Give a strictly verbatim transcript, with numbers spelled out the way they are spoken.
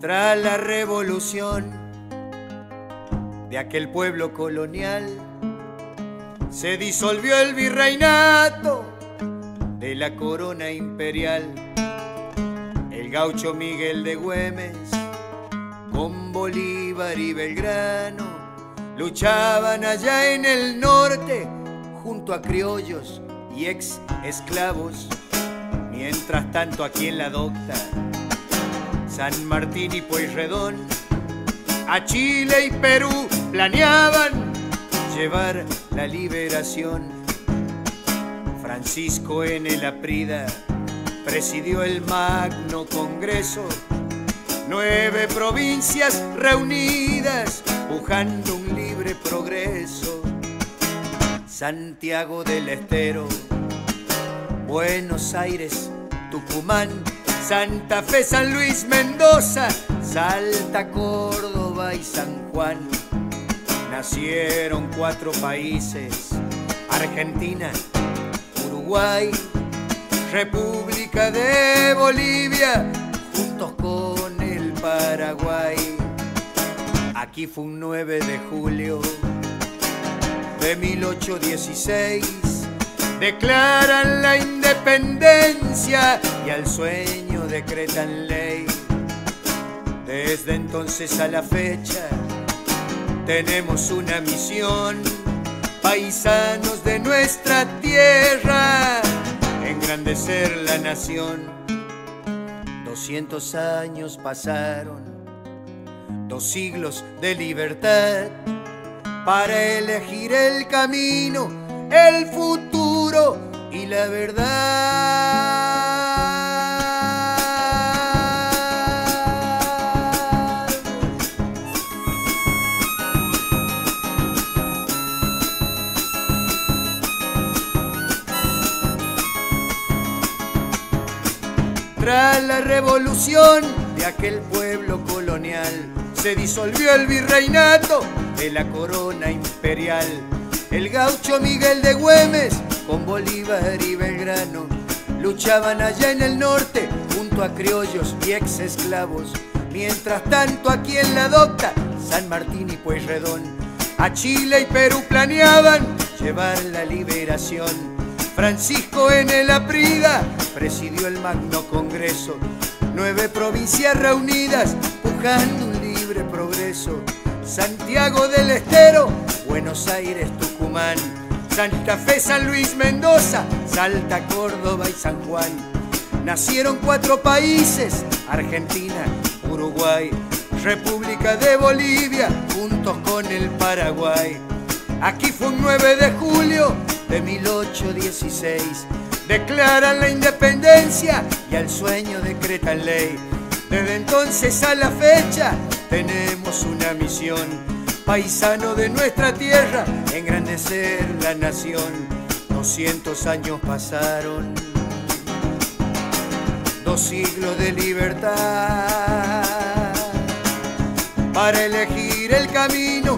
Tras la revolución de aquel pueblo colonial, se disolvió el virreinato de la corona imperial. El gaucho Miguel de Güemes con Bolívar y Belgrano luchaban allá en el norte junto a criollos y ex esclavos. Mientras tanto aquí en la docta, San Martín y Pueyrredón, a Chile y Perú planeaban llevar la liberación. Francisco N. Laprida presidió el Magno Congreso, nueve provincias reunidas pujando un libre progreso. Santiago del Estero, Buenos Aires, Tucumán, Santa Fe, San Luis, Mendoza, Salta, Córdoba y San Juan. Nacieron cuatro países: Argentina, Uruguay, República de Bolivia, juntos con el Paraguay. Aquí fue un nueve de julio de mil ochocientos dieciséis, declaran la independencia y al sueño decretan ley. Desde entonces a la fecha tenemos una misión, paisanos de nuestra tierra, engrandecer la nación. Doscientos años pasaron, dos siglos de libertad, para elegir el camino, el futuro y la verdad. Tras la revolución de aquel pueblo colonial, se disolvió el virreinato de la corona imperial. El gaucho Miguel de Güemes con Bolívar y Belgrano luchaban allá en el norte junto a criollos y ex esclavos. Mientras tanto aquí en la docta, San Martín y Pueyrredón, a Chile y Perú planeaban llevar la liberación. Francisco N. Laprida presidió el Magno Congreso, nueve provincias reunidas pujando un libre progreso. Santiago del Estero, Buenos Aires, Tucumán, Santa Fe, San Luis, Mendoza, Salta, Córdoba y San Juan. Nacieron cuatro países: Argentina, Uruguay, República de Bolivia, juntos con el Paraguay. Aquí fue un nueve de julio de mil ochocientos dieciséis, declaran la independencia y al sueño decretan ley. Desde entonces a la fecha tenemos una misión, paisano de nuestra tierra, engrandecer la nación. Doscientos años pasaron, dos siglos de libertad, para elegir el camino,